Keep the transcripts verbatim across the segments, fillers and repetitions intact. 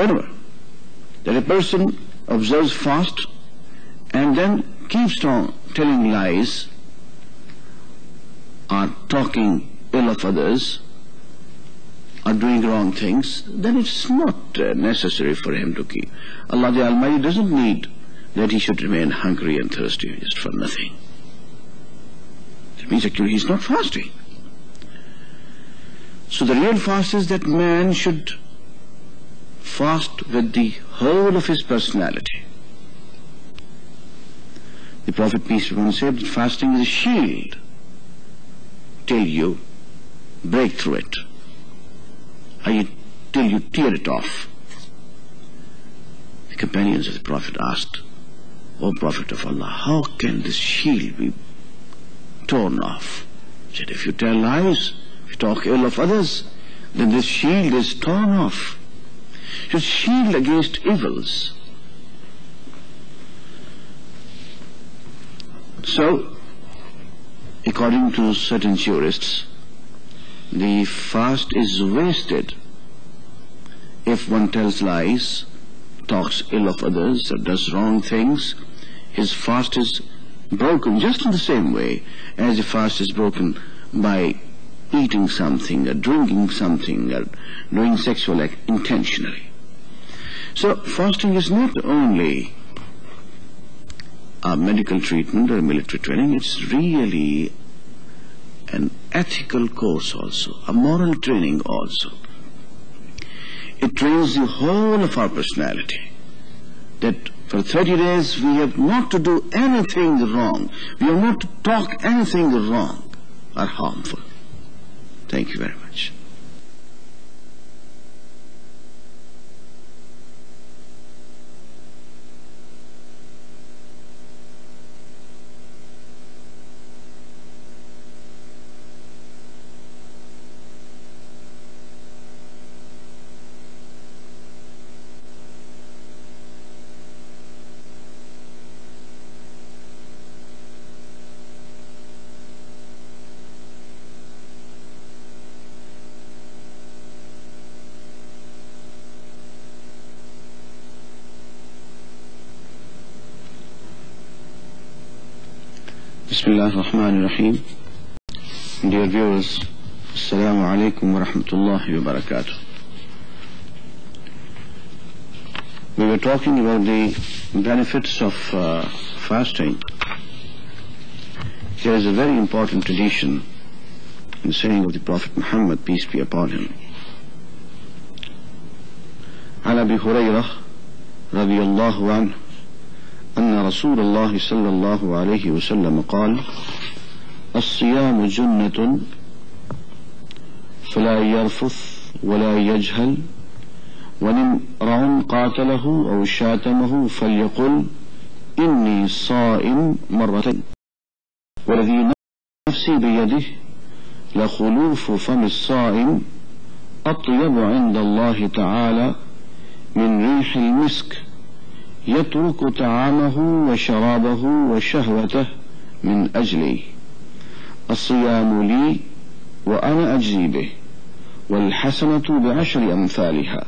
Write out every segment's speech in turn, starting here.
Anyway, that a person observes fast and then keeps on telling lies or talking ill of others or doing wrong things, then it's not uh, necessary for him to keep. Allah the Almighty doesn't need that he should remain hungry and thirsty just for nothing. It means actually he's not fasting. So the real fast is that man should fast with the whole of his personality. The Prophet, peace be upon him, said that fasting is a shield till you break through it, or you, till you tear it off. The companions of the Prophet asked, O Prophet of Allah, how can this shield be torn off? He said, if you tell lies, if you talk ill of others, then this shield is torn off. You shield against evils. So, according to certain jurists, the fast is wasted if one tells lies, talks ill of others, or does wrong things. His fast is broken just in the same way as the fast is broken by eating something or drinking something or doing sexual act intentionally. So fasting is not only a medical treatment or a military training, it's really an ethical course also, a moral training also. It trains the whole of our personality, that for thirty days we have not to do anything wrong, we have not to talk anything wrong or harmful. Thank you very much. Bismillah ar-Rahman ar-Rahim. Dear viewers, Assalamu alaikum wa rahmatullahi wa barakatuh. We were talking about the benefits of uh, fasting. There is a very important tradition in the saying of the Prophet Muhammad, peace be upon him. عن أبي هريرة رضي الله عنه أن رسول الله صلى الله عليه وسلم قال الصيام جنة فلا يرفث ولا يجهل وإن امرؤ قاتله أو شاتمه فليقل إني صائم مرتين والذي نفسي بيده لخلوف فم الصائم أطيب عند الله تعالى من ريح المسك يترك طعامه وشرابه وشهوته من أجلي الصيام لي وأنا أجزي به والحسنة بعشر أمثالها.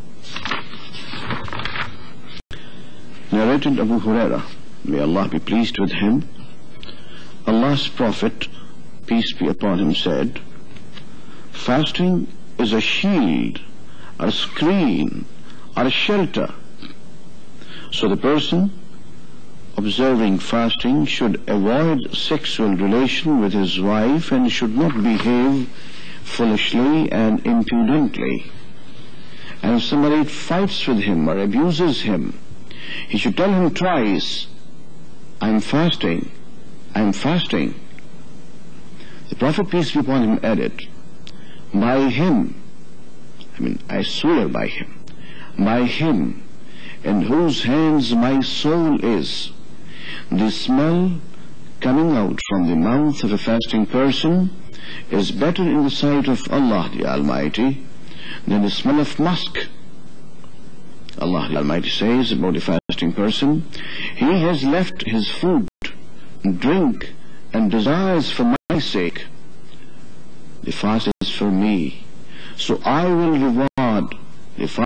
Narrated Abu Huraira, may Allah be pleased with him, Allah's Prophet, peace be upon him, said, fasting is a shield, a screen, or a shelter. So the person observing fasting should avoid sexual relation with his wife and should not behave foolishly and impudently. And if somebody fights with him or abuses him, he should tell him twice, I'm fasting, I'm fasting. The Prophet, peace be upon him, added, by him, I mean, I swear by him, by him in whose hands my soul is, the smell coming out from the mouth of a fasting person is better in the sight of Allah the Almighty than the smell of musk. Allah the Almighty says about a fasting person, he has left his food, drink, and desires for my sake. The fast is for me, so I will reward the